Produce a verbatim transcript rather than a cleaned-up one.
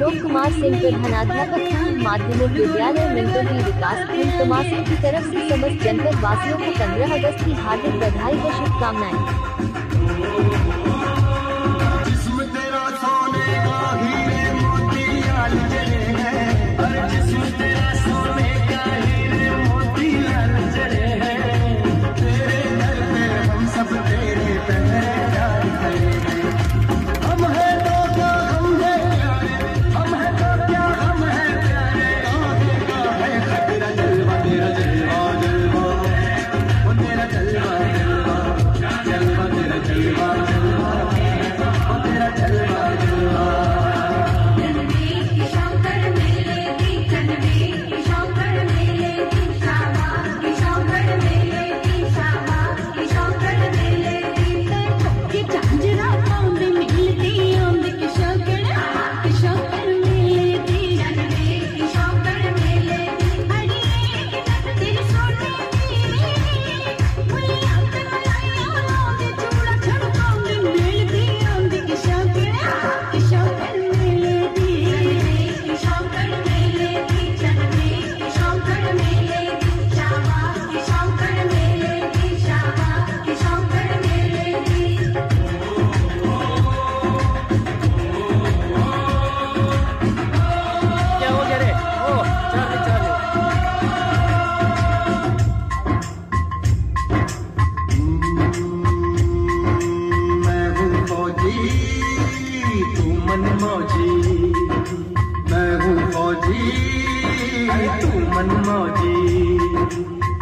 अशोक कुमार सिंह प्रधानाध्यापक पूर्व माध्यमिक विद्यालय मिंटोटी विकास खंड तमाशे की तरफ से समस्त जनपद वासियों को पंद्रह अगस्त की हार्दिक बधाई व शुभकामनाएं। मैं हूँ फौजी तू मन मौजी।